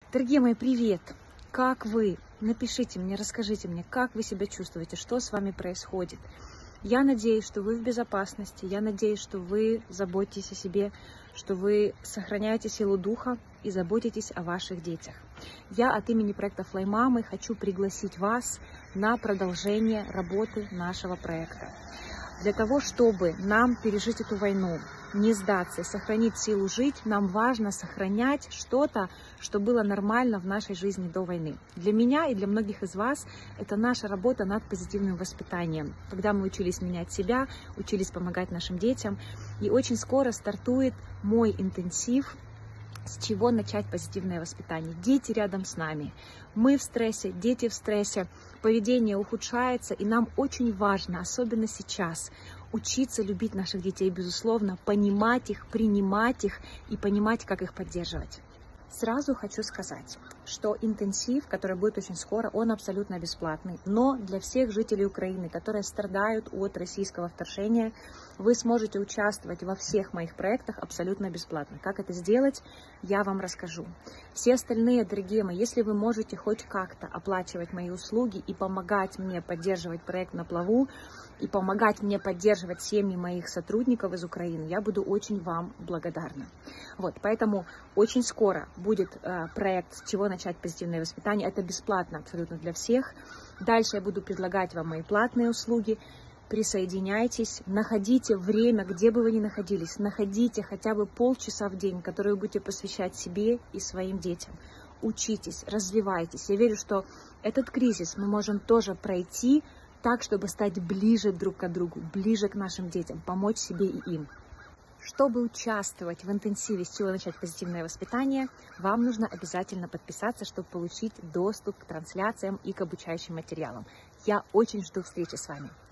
Дорогие мои, привет! Как вы? Напишите мне, расскажите мне, как вы себя чувствуете, что с вами происходит. Я надеюсь, что вы в безопасности, я надеюсь, что вы заботитесь о себе, что вы сохраняете силу духа и заботитесь о ваших детях. Я от имени проекта Fly Mama хочу пригласить вас на продолжение работы нашего проекта. Для того, чтобы нам пережить эту войну, не сдаться, сохранить силу жить, нам важно сохранять что-то, что было нормально в нашей жизни до войны. Для меня и для многих из вас это наша работа над позитивным воспитанием, когда мы учились менять себя, учились помогать нашим детям. И очень скоро стартует мой интенсив, с чего начать позитивное воспитание. Дети рядом с нами, мы в стрессе, дети в стрессе, поведение ухудшается, и нам очень важно, особенно сейчас, учиться любить наших детей, безусловно, понимать их, принимать их и понимать, как их поддерживать. Сразу хочу сказать, что интенсив, который будет очень скоро, он абсолютно бесплатный. Но для всех жителей Украины, которые страдают от российского вторжения, вы сможете участвовать во всех моих проектах абсолютно бесплатно. Как это сделать, я вам расскажу. Все остальные, дорогие мои, если вы можете хоть как-то оплачивать мои услуги и помогать мне поддерживать проект на плаву, и помогать мне поддерживать семьи моих сотрудников из Украины, я буду очень вам благодарна. Вот, поэтому очень скоро будет проект «С чего начать позитивное воспитание». Это бесплатно абсолютно для всех. Дальше я буду предлагать вам мои платные услуги. Присоединяйтесь, находите время, где бы вы ни находились, находите хотя бы полчаса в день, которые вы будете посвящать себе и своим детям. Учитесь, развивайтесь. Я верю, что этот кризис мы можем тоже пройти так, чтобы стать ближе друг к другу, ближе к нашим детям, помочь себе и им. Чтобы участвовать в интенсиве «С чего начать позитивное воспитание», вам нужно обязательно подписаться, чтобы получить доступ к трансляциям и к обучающим материалам. Я очень жду встречи с вами.